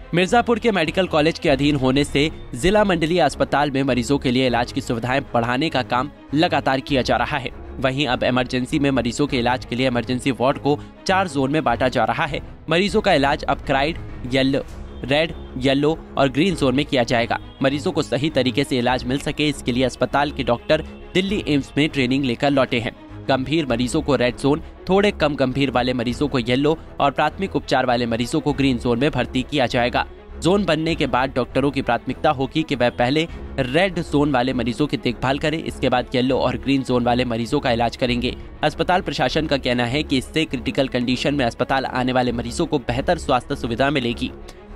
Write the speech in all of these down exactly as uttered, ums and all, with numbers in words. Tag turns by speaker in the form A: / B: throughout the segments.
A: मिर्जापुर के medical college के अधीन होने से जिला मंडलीय अस्पताल में मरीजों के लिए इलाज की सुविधाएं बढ़ाने का काम लगातार किया जा रहा है। वहीं अब इमरजेंसी में मरीजों के इलाज के लिए इमरजेंसी वार्ड को चार जोन में बांटा जा रहा है। मरीजों का इलाज अब क्राइड, येलो, रेड, येलो और ग्रीन जोन में किया जाएगा। मरीजों को सही तरीके से इलाज मिल सके, इसके लिए अस्पताल के डॉक्टर दिल्ली एम्स में ट्रेनिंग लेकर लौटे हैं। गंभीर मरीजों को रेड जोन, थोड़े कम गंभीर वाले मरीजों को येलो और प्राथमिक उपचार वाले मरीजों को ग्रीन जोन में भर्ती किया जाएगा। जोन बनने के बाद डॉक्टरों की प्राथमिकता होगी कि वह पहले रेड जोन वाले मरीजों की देखभाल करें, इसके बाद येलो और ग्रीन जोन वाले मरीजों का इलाज करेंगे। अस्पताल प्रशासन का कहना है कि इससे क्रिटिकल कंडीशन में अस्पताल आने वाले मरीजों को बेहतर स्वास्थ्य सुविधा मिलेगी।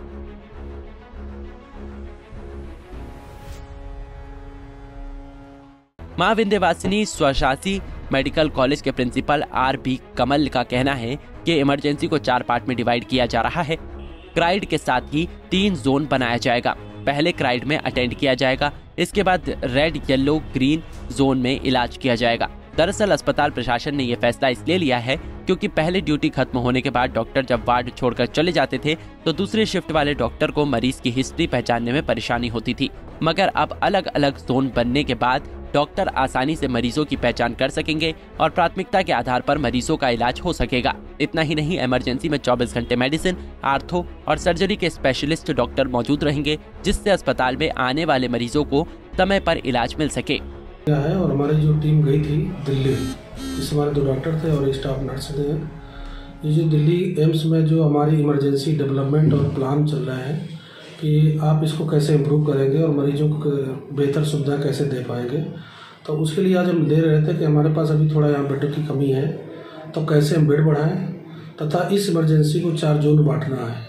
A: मां विंध्यवासिनी स्वशासी मेडिकल कॉलेज के प्रिंसिपल आर बी कमल का कहना है कि इमरजेंसी को चार पार्ट में डिवाइड किया जा रहा है। क्राइड के साथ ही तीन जोन बनाया जाएगा। पहले क्राइड में अटेंड किया जाएगा, इसके बाद रेड, येलो, ग्रीन जोन में इलाज किया जाएगा। दरअसल अस्पताल प्रशासन ने यह फैसला इसलिए लिया है क्योंकि पहले ड्यूटी खत्म होने के बाद डॉक्टर जब वार्ड छोड़कर चले जाते थे तो दूसरे शिफ्ट वाले डॉक्टर को मरीज की हिस्ट्री पहचानने में परेशानी होती थी, मगर अब अलग अलग जोन बनने के बाद डॉक्टर आसानी से मरीजों की पहचान कर सकेंगे और प्राथमिकता के आधार पर मरीजों का इलाज हो सकेगा। इतना ही नहीं, इमरजेंसी में चौबीस घंटे मेडिसिन, आर्थो और सर्जरी के स्पेशलिस्ट डॉक्टर मौजूद रहेंगे, जिससे अस्पताल में आने वाले मरीजों को समय पर इलाज मिल सके।
B: है और हमारी जो टीम गई थी दिल्ली, जिसमें हमारे दो डॉक्टर थे और स्टाफ नर्स थे। ये जो दिल्ली एम्स में जो हमारी इमरजेंसी डेवलपमेंट और प्लान चल रहा है कि आप इसको कैसे इम्प्रूव करेंगे और मरीजों को बेहतर सुविधा कैसे दे पाएंगे, तो उसके लिए आज हम दे रहे थे कि हमारे पास अभी थोड़ा यहाँ बेडों की कमी है, तो कैसे हम बेड बढ़ाएं तथा इस इमरजेंसी को चार जोन बांटना है।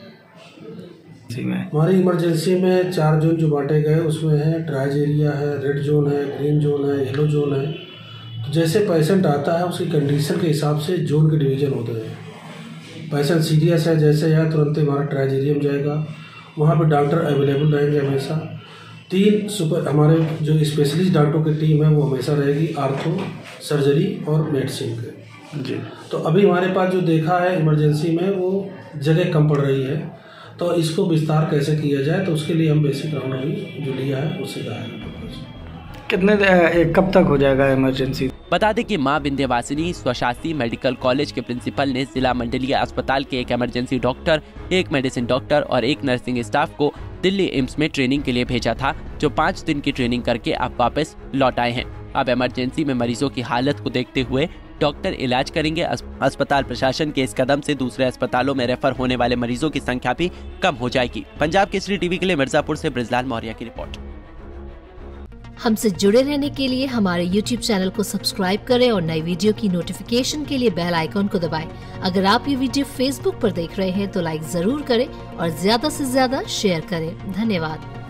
B: हमारी इमरजेंसी में चार जोन जो बांटे गए उसमें है ट्राइज एरिया है, रेड जोन है, ग्रीन जोन है, येलो जोन है। तो जैसे पेशेंट आता है उसकी कंडीशन के हिसाब से जोन के डिवीजन होते हैं। पेशेंट सीरियस है जैसे है तुरंत हमारा ट्राइज एरिया में जाएगा, वहाँ पर डॉक्टर अवेलेबल रहेंगे हमेशा। तीन सुपर हमारे जो स्पेशलिस्ट डॉक्टरों की टीम है वो हमेशा रहेगी, आर्थो, सर्जरी और मेडिसिन के जी। तो अभी हमारे पास जो देखा है इमरजेंसी में वो जगह कम पड़ रही है, तो इसको विस्तार कैसे किया जाए, तो उसके लिए हम बेसिक राउंड अभी जो लिया है वो सीधा है।
C: कितने कब तक हो जाएगा इमरजेंसी?
A: बता दें कि मां विंध्यवासिनी स्वशासी मेडिकल कॉलेज के प्रिंसिपल ने जिला मंडलीय अस्पताल के एक इमरजेंसी डॉक्टर, एक मेडिसिन डॉक्टर और एक नर्सिंग स्टाफ को दिल्ली एम्स में ट्रेनिंग के लिए भेजा था, जो पाँच दिन की ट्रेनिंग करके अब वापस लौट आए हैं। अब इमरजेंसी में मरीजों की हालत को देखते हुए डॉक्टर इलाज करेंगे। अस्पताल प्रशासन के इस कदम से दूसरे अस्पतालों में रेफर होने वाले मरीजों की संख्या भी कम हो जाएगी। पंजाब केसरी टीवी के लिए मिर्जापुर से ब्रिजलाल मौर्य की रिपोर्ट।
D: हमसे जुड़े रहने के लिए हमारे यूट्यूब चैनल को सब्सक्राइब करें और नई वीडियो की नोटिफिकेशन के लिए बेल आइकॉन को दबाएं। अगर आप ये वीडियो फेसबुक पर देख रहे हैं तो लाइक जरूर करें और ज्यादा से ज्यादा शेयर करें। धन्यवाद।